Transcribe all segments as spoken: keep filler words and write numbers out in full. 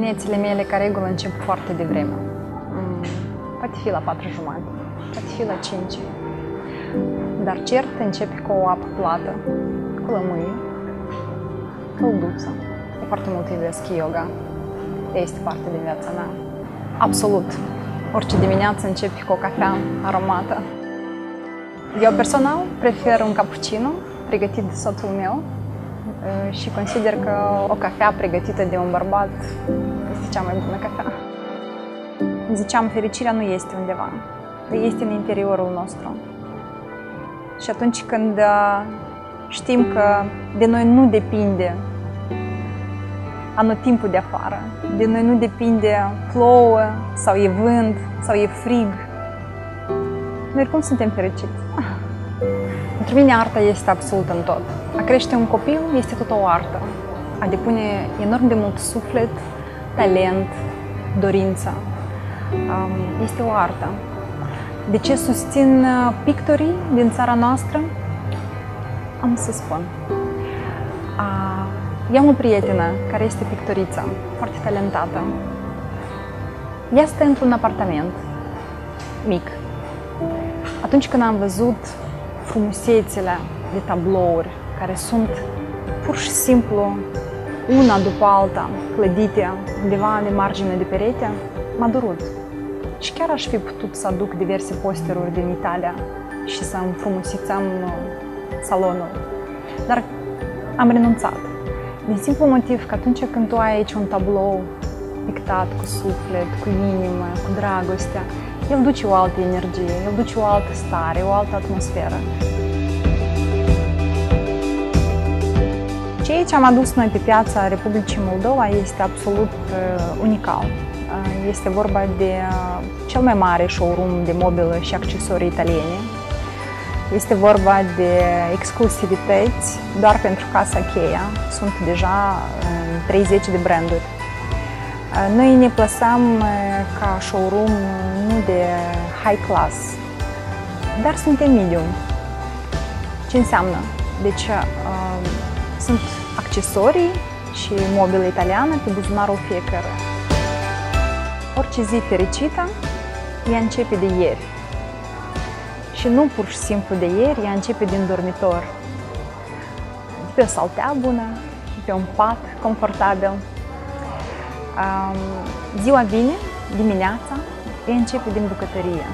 Diminețile mele, ca regulă, încep foarte devreme. Mm, poate fi la patru jumate, poate fi la cinci. Dar cert începe cu o apă plată, cu lămâie, călduță. Eu foarte mult iubesc yoga. Este parte din viața mea. Absolut. Orice dimineață începe cu o cafea aromată. Eu personal prefer un cappuccino pregătit de soțul meu și consider că o cafea pregătită de un bărbat este cea mai bună cafea. Ziceam, fericirea nu este undeva, este în interiorul nostru. Și atunci când știm că de noi nu depinde anotimpul de afară, de noi nu depinde plouă sau e vânt sau e frig, noi cum suntem fericiți? Pentru mine arta este absolut în tot. A crește un copil este tot o artă. A depune enorm de mult suflet, talent, dorință. Este o artă. De ce susțin pictorii din țara noastră? Am să spun. Eu am o prietenă care este pictoriță, foarte talentată. Ea stă într-un apartament mic. Atunci când am văzut frumusețile de tablouri care sunt pur și simplu una după alta clădite undeva de margine de perete, m-a durut. Și chiar aș fi putut să aduc diverse posteruri din Italia și să înfrumusețăm salonul. Dar am renunțat. Din simplu motiv că atunci când tu ai aici un tablou pictat cu suflet, cu inimă, cu dragoste, el duce o altă energie, el duce o altă stare, o altă atmosferă. Ceea ce am adus noi pe piața Republicii Moldova este absolut uh, unical. Uh, este vorba de uh, cel mai mare showroom de mobilă și accesorii italiene. Este vorba de exclusivități doar pentru Casa Cheia. Sunt deja uh, treizeci de branduri. Uh, noi ne plasăm uh, ca showroom nu de high class, dar suntem medium. Ce înseamnă? Deci uh, sunt accesorii și mobilă italiană pe buzunarul fiecăruia. Orice zi fericită, ea începe de ieri. Și nu pur și simplu de ieri, ea începe din dormitor. De pe o saltea bună, de pe un pat confortabil. Um, ziua vine, dimineața, ea începe din bucătărie.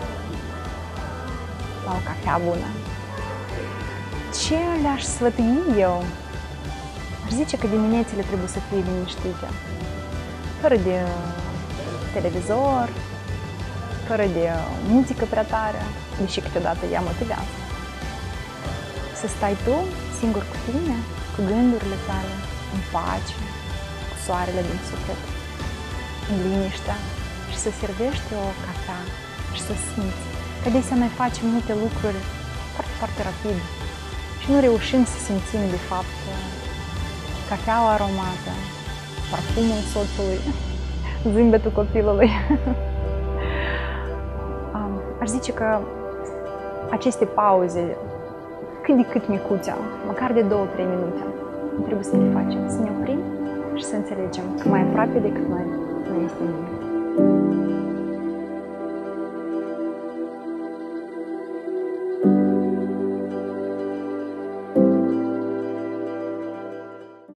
La o cafea bună. Ce le-aș sfătui eu? Aș zice că diminețile trebuie să fie liniștite. Fără de televizor, fără de muzică prea tare, deși câteodată ea motivează. Să stai tu singur cu tine, cu gândurile tale, în pace, cu soarele din suflet, în liniște și să servești o cafea și să simți că adesea noi facem multe lucruri foarte, foarte rapid și nu reușim să simțim de fapt cafeaua aromată, parfumul soțului, zâmbetul copilului. Aș zice că aceste pauze, cât de cât micuțe, măcar de două trei minute, trebuie să le facem, să ne oprim și să înțelegem că mai aproape decât noi nu este nimic.